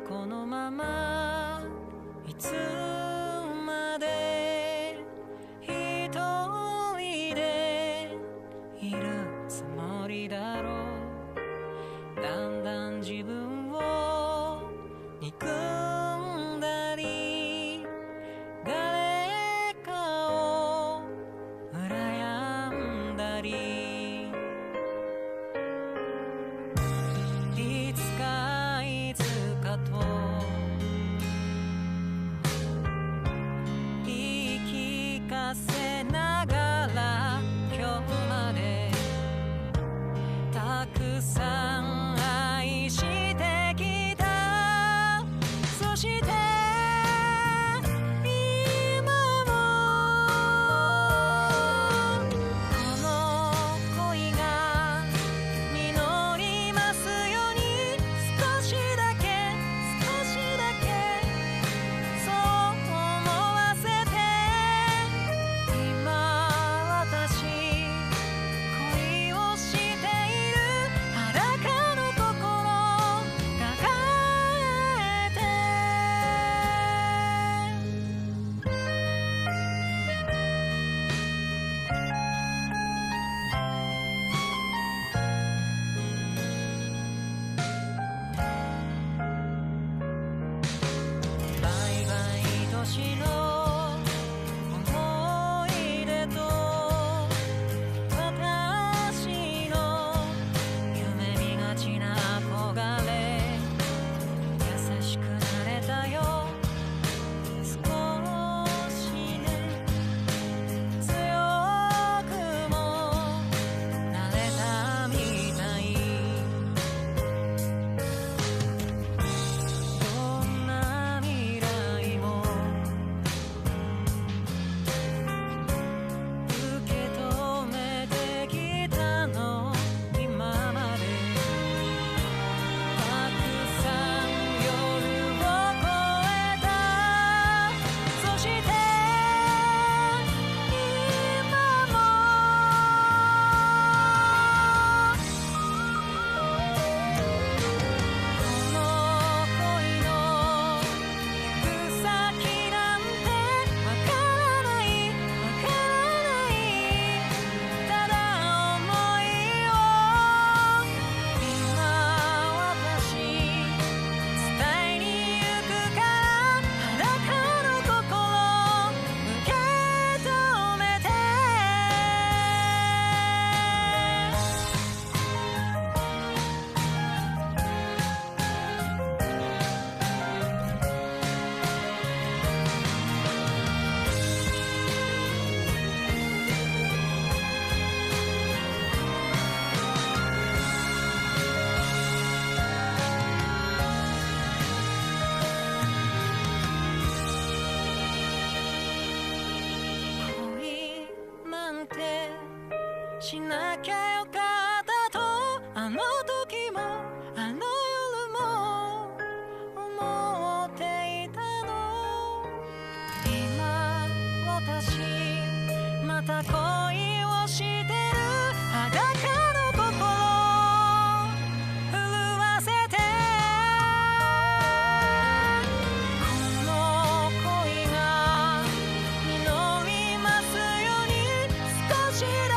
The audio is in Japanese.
このままいつまで一人でいるつもりだろう。だんだん自分を憎んだり誰かを羨んだり、いつかいつかと言い聞かせながら今日までたくさん愛してきた。そして今もこの恋が実りますように、少しだけそう思わせて、今私恋をしている裸の心抱えて。バイバイ年の思い出と私の夢見がちな憧れ、優しくなれたよ少しね、強くもなれたみたい。どんな未来も受け止めてきたの今まで。たくさん夜を越えた。そして今もこの恋の行く先なんてわからない、ただ想いを今私伝えに行くから、裸の心受け止めて。恋なんてしなきゃよかったと、あの時もあの夜も思っていたの。今私また恋をしてる裸の心震わせて。この恋が実りますように、少しだ